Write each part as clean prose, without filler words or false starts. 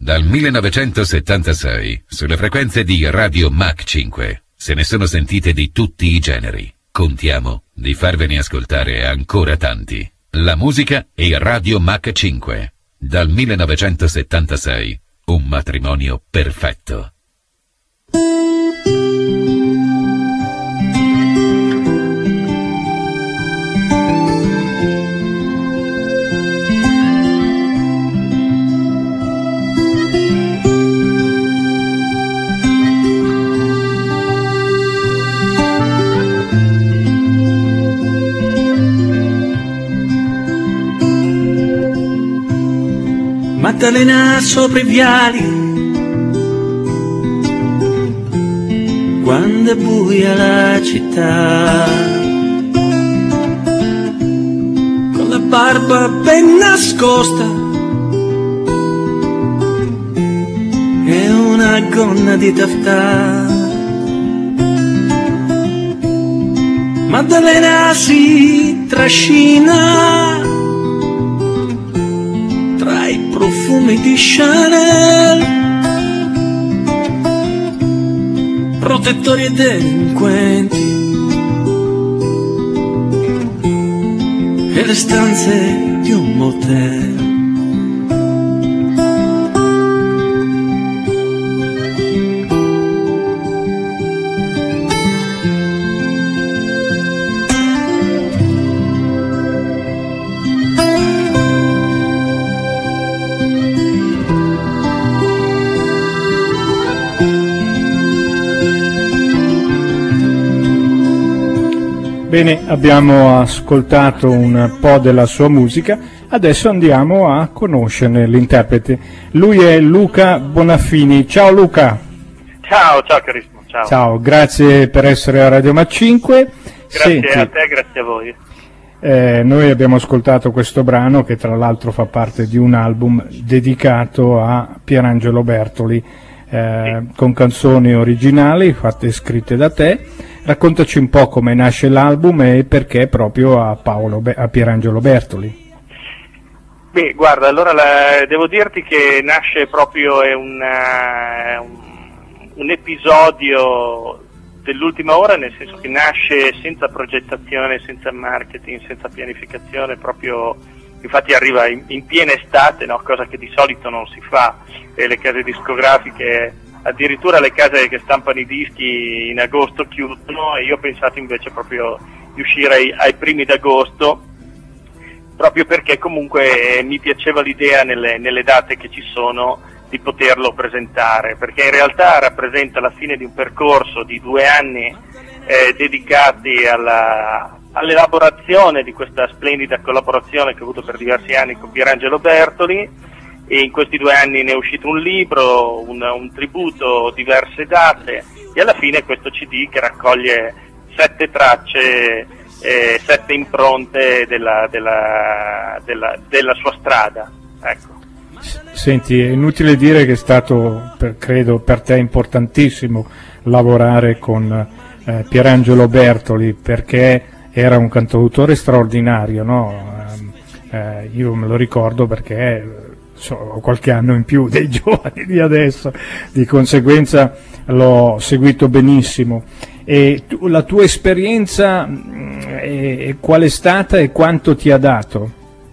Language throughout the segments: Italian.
Dal 1976, sulle frequenze di Radio Mach 5, se ne sono sentite di tutti i generi. Contiamo di farvene ascoltare ancora tanti. La musica è Radio Mach 5. Dal 1976, un matrimonio perfetto. Maddalena sopra i viali, quando è buia la città, con la barba ben nascosta e una gonna di taffetà. Maddalena si trascina tra i profumi di Chanel, protettori e delinquenti, e le stanze di un motel. Bene, abbiamo ascoltato un po' della sua musica, adesso andiamo a conoscerne l'interprete. Lui è Luca Bonaffini. Ciao Luca. Ciao carissimo, ciao. Ciao, grazie per essere a Radio Mach 5. Grazie a te, grazie a voi. Noi abbiamo ascoltato questo brano che tra l'altro fa parte di un album dedicato a Pierangelo Bertoli, con canzoni originali fatte e scritte da te. Raccontaci un po' come nasce l'album e perché proprio a Pierangelo Bertoli. Beh, guarda, allora devo dirti che nasce proprio un episodio dell'ultima ora, nel senso che nasce senza progettazione, senza marketing, senza pianificazione, proprio, infatti arriva in piena estate, no? Cosa che di solito non si fa, e le case discografiche, addirittura le case che stampano i dischi in agosto chiudono, e io ho pensato invece proprio di uscire ai primi d'agosto, proprio perché comunque mi piaceva l'idea nelle date che ci sono di poterlo presentare, perché in realtà rappresenta la fine di un percorso di 2 anni dedicati all'elaborazione di questa splendida collaborazione che ho avuto per diversi anni con Pierangelo Bertoli. E in questi 2 anni ne è uscito un libro, un tributo, diverse date, e alla fine questo CD che raccoglie 7 tracce, 7 impronte della sua strada. Ecco. Senti, è inutile dire che è stato, credo, per te importantissimo lavorare con Pierangelo Bertoli, perché era un cantautore straordinario, no? Io me lo ricordo perché ho qualche anno in più dei giovani di adesso, di conseguenza l'ho seguito benissimo. E la tua esperienza qual è stata e quanto ti ha dato?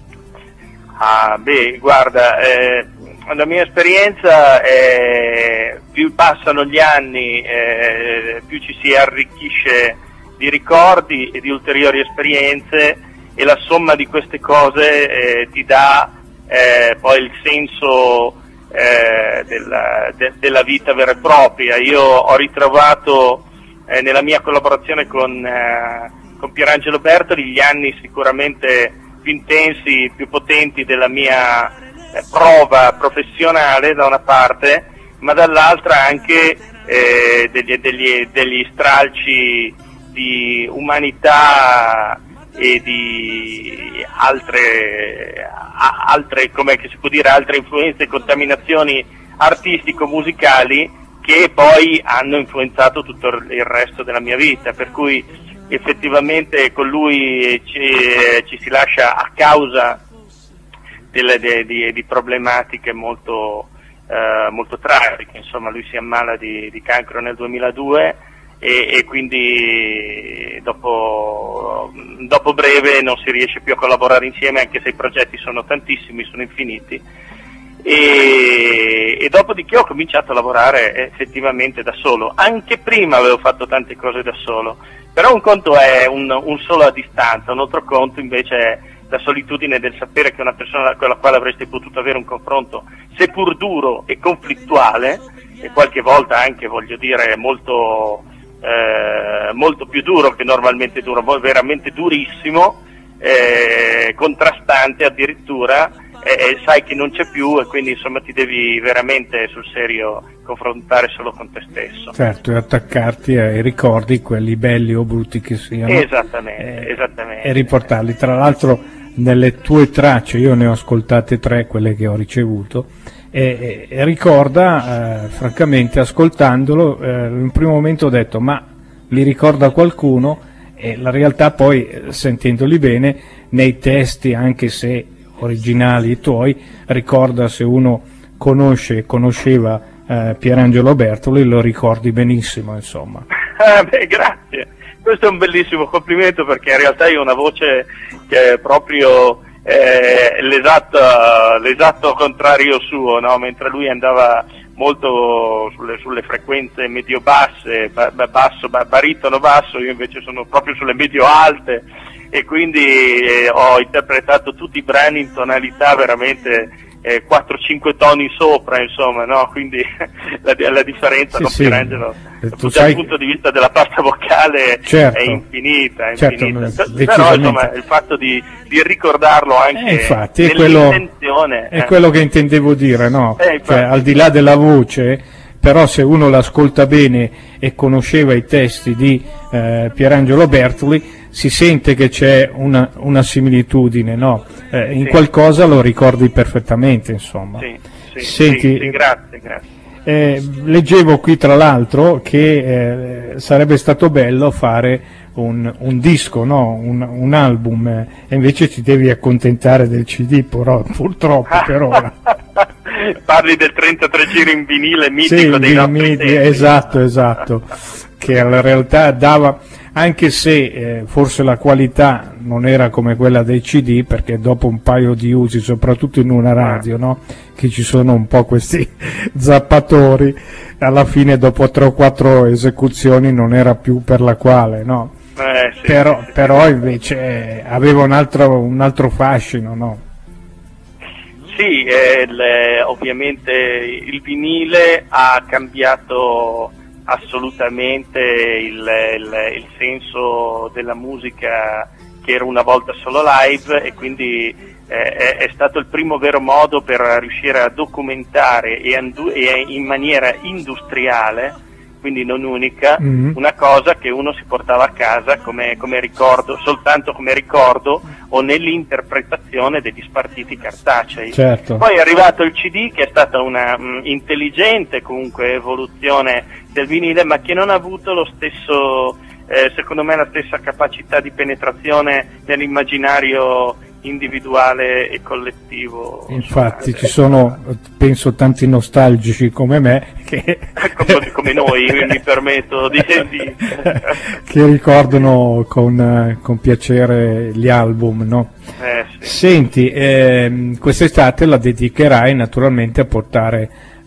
Beh, guarda, la mia esperienza più passano gli anni, più ci si arricchisce di ricordi e di ulteriori esperienze, e la somma di queste cose ti dà poi il senso della vita vera e propria. Io ho ritrovato nella mia collaborazione con Pierangelo Bertoli gli anni sicuramente più intensi, più potenti della mia prova professionale da una parte, ma dall'altra anche degli stralci di umanità e di altre, come si può dire, altre influenze e contaminazioni artistico-musicali che poi hanno influenzato tutto il resto della mia vita, per cui effettivamente con lui ci si lascia a causa di problematiche molto molto tragiche, insomma lui si ammala di cancro nel 2002 e quindi dopo breve non si riesce più a collaborare insieme, anche se i progetti sono tantissimi, sono infiniti. E dopodiché ho cominciato a lavorare effettivamente da solo. Anche prima avevo fatto tante cose da solo, però un conto è un solo a distanza, un altro conto invece è la solitudine del sapere che una persona con la quale avreste potuto avere un confronto, seppur duro e conflittuale, e qualche volta anche, voglio dire, molto più duro che normalmente duro, veramente durissimo, contrastante addirittura, sai che non c'è più e quindi insomma ti devi veramente sul serio confrontare solo con te stesso. Certo, e attaccarti ai ricordi, quelli belli o brutti che siano. Esattamente. E riportarli. Tra l'altro nelle tue tracce, io ne ho ascoltate 3, quelle che ho ricevuto, e ricorda, francamente, ascoltandolo, in un primo momento ho detto, ma li ricorda qualcuno? E la realtà poi, sentendoli bene, nei testi, anche se originali tuoi, ricorda, se uno conosceva Pierangelo Bertoli, lo ricordi benissimo, insomma. Grazie, questo è un bellissimo complimento, perché in realtà io ho una voce che è proprio l'esatto contrario suo, no? Mentre lui andava molto sulle frequenze medio-basse, baritono-basso, io invece sono proprio sulle medio-alte, e quindi ho interpretato tutti i brani in tonalità veramente 4-5 toni sopra, insomma, no? Quindi la differenza con Pierangelo dal punto di vista della pasta vocale, certo, è infinita. Certo, però insomma il fatto di ricordarlo anche infatti, nell'intenzione è quello che intendevo dire, no? Cioè, al di là della voce, però se uno l'ascolta bene e conosceva i testi di Pierangelo Bertoli, si sente che c'è una similitudine, no? In qualcosa lo ricordi perfettamente, insomma. Senti, sì, grazie. Leggevo qui tra l'altro che sarebbe stato bello fare un disco, no? un album, e invece ti devi accontentare del CD, purtroppo per ora. Parli del 33 giri in vinile mitico dei nostri tempi. Esatto, che in realtà dava, anche se forse la qualità non era come quella dei CD, perché dopo un paio di usi, soprattutto in una radio, no? Che ci sono un po' questi zappatori, alla fine dopo 3 o 4 esecuzioni non era più per la quale, no? Però invece aveva un altro fascino, no? Sì, ovviamente il vinile ha cambiato assolutamente il senso della musica, che era una volta solo live, e quindi è stato il primo vero modo per riuscire a documentare e in maniera industriale, quindi non unica, una cosa che uno si portava a casa come ricordo, soltanto come ricordo o nell'interpretazione degli spartiti cartacei. Certo. Poi è arrivato il CD, che è stata una intelligente comunque evoluzione del vinile, ma che non ha avuto lo stesso, secondo me, la stessa capacità di penetrazione nell'immaginario individuale e collettivo. Infatti ci sono, penso, tanti nostalgici come me che come noi, mi permetto di che ricordano con piacere gli album, no? Sì. Senti, quest'estate la dedicherai naturalmente a portare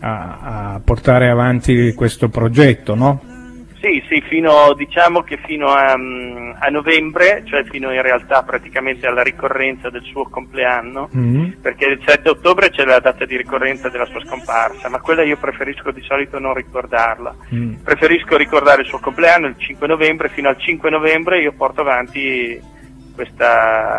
avanti questo progetto, no? Sì, diciamo che fino a novembre, cioè fino in realtà praticamente alla ricorrenza del suo compleanno, perché il 7 ottobre c'è la data di ricorrenza della sua scomparsa, ma quella io preferisco di solito non ricordarla. Preferisco ricordare il suo compleanno, il 5 novembre, fino al 5 novembre io porto avanti questa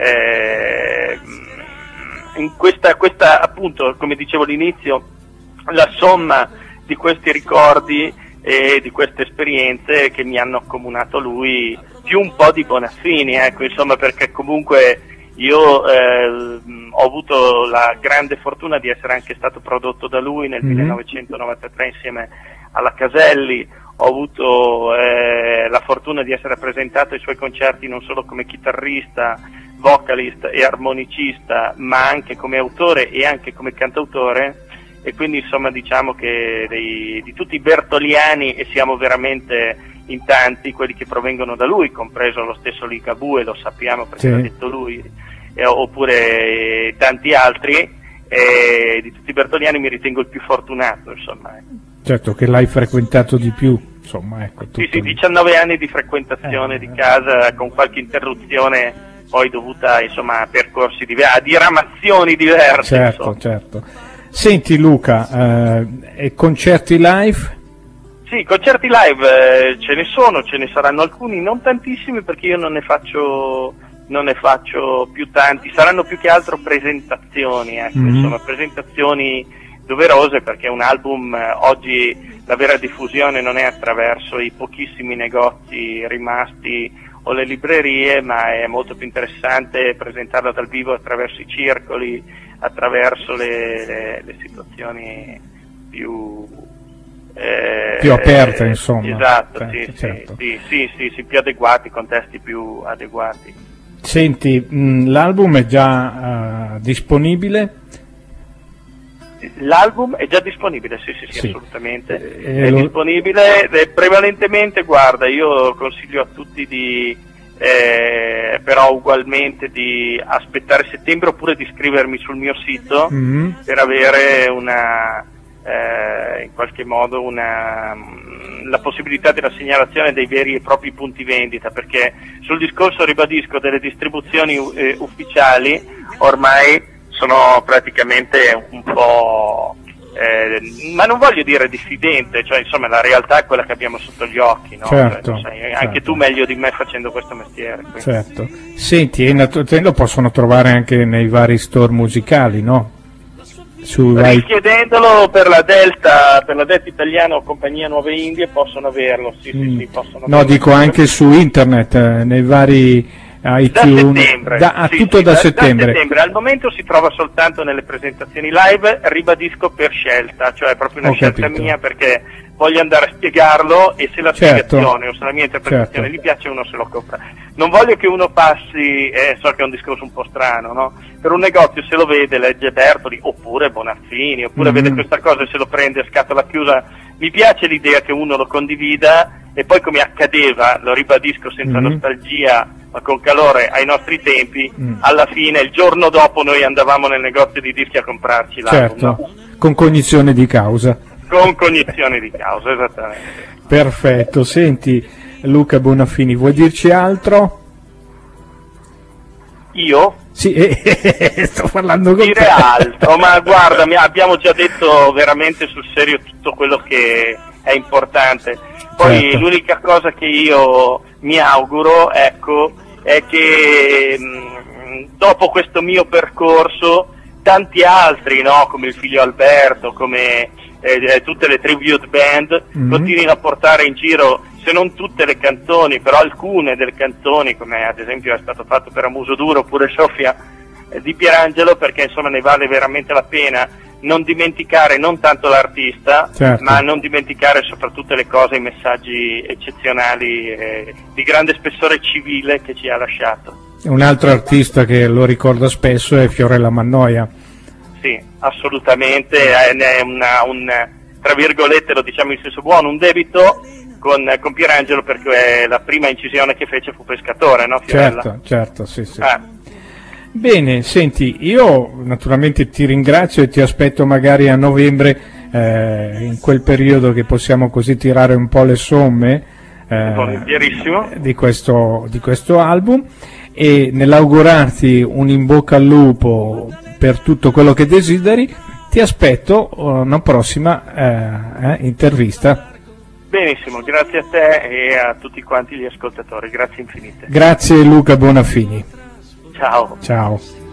appunto, come dicevo all'inizio, la somma di questi ricordi e di queste esperienze che mi hanno accomunato lui, più un po' di Bonaffini, ecco, insomma, perché comunque io ho avuto la grande fortuna di essere anche stato prodotto da lui nel 1993 insieme alla Caselli, ho avuto la fortuna di essere presentato ai suoi concerti non solo come chitarrista, vocalist e armonicista, ma anche come autore e anche come cantautore. e quindi insomma diciamo che di tutti i bertoliani, e siamo veramente in tanti quelli che provengono da lui, compreso lo stesso Ligabue, lo sappiamo perché l'ha detto lui, oppure tanti altri, di tutti i bertoliani mi ritengo il più fortunato, insomma. Certo, che l'hai frequentato di più, insomma, ecco. Sì, 19 anni di frequentazione di casa, con qualche interruzione poi dovuta, insomma, a percorsi diversi, a diramazioni diverse. Certo, insomma. certo. Senti Luca, e concerti live? Sì, concerti live ce ne saranno alcuni, non tantissimi perché io non ne faccio più tanti, saranno più che altro presentazioni, ecco, insomma, presentazioni doverose, perché un album oggi la vera diffusione non è attraverso i pochissimi negozi rimasti o le librerie, ma è molto più interessante presentarlo dal vivo attraverso i circoli, attraverso le situazioni più aperte, insomma. Esatto, certo. sì, più adeguati, contesti più adeguati. Senti, l'album è già disponibile? L'album è già disponibile, sì, assolutamente. È disponibile, prevalentemente, guarda, io consiglio a tutti però ugualmente di aspettare settembre oppure di iscrivermi sul mio sito per avere in qualche modo la possibilità della segnalazione dei veri e propri punti vendita, perché sul discorso, ribadisco, delle distribuzioni ufficiali ormai sono praticamente un po' ma non voglio dire diffidente, cioè insomma la realtà è quella che abbiamo sotto gli occhi, no? Certo, cioè, anche tu meglio di me facendo questo mestiere. Quindi. Certo. Senti, lo possono trovare anche nei vari store musicali, no? Richiedendolo per la Delta Italiana o Compagnia Nuove Indie possono averlo, sì, possono averlo. No, dico anche su internet, nei vari iTunes, da settembre. Da settembre, al momento si trova soltanto nelle presentazioni live, ribadisco per scelta, cioè è proprio una scelta mia, perché voglio andare a spiegarlo e se la spiegazione o se la mia interpretazione gli piace uno se lo compra. Non voglio che uno passi, so che è un discorso un po' strano, no? Per un negozio se lo vede, legge Bertoli, oppure Bonaffini, oppure vede questa cosa e se lo prende a scatola chiusa. Mi piace l'idea che uno lo condivida e poi, come accadeva, lo ribadisco senza nostalgia ma con calore ai nostri tempi, alla fine il giorno dopo noi andavamo nel negozio di dischi a comprarci l'album. Certo, no? con cognizione di causa. Con cognizione di causa, esattamente. Perfetto, senti Luca Bonaffini, vuoi dirci altro? Io? Sì, sto parlando con dire altro, ma guarda, abbiamo già detto veramente sul serio tutto quello che è importante. Poi l'unica cosa che io mi auguro, ecco, è che dopo questo mio percorso tanti altri, no, come il figlio Alberto, come tutte le tribute band, continuino a portare in giro, se non tutte le canzoni, però alcune delle canzoni, come ad esempio è stato fatto per A Muso Duro oppure Sofia di Pierangelo, perché insomma ne vale veramente la pena non dimenticare non tanto l'artista, ma non dimenticare soprattutto le cose, i messaggi eccezionali di grande spessore civile che ci ha lasciato. Un altro artista che lo ricorda spesso è Fiorella Mannoia. Sì, assolutamente, è tra virgolette, lo diciamo in senso buono, un debito con Pierangelo, perché la prima incisione che fece fu Pescatore, no, Fiorella? Certo, sì. Bene, senti, io naturalmente ti ringrazio e ti aspetto magari a novembre, in quel periodo che possiamo così tirare un po' le somme di questo album, e nell'augurarti un in bocca al lupo per tutto quello che desideri, ti aspetto una prossima intervista. Benissimo, grazie a te e a tutti quanti gli ascoltatori, grazie infinite. Grazie Luca Bonaffini. Ciao. Ciao.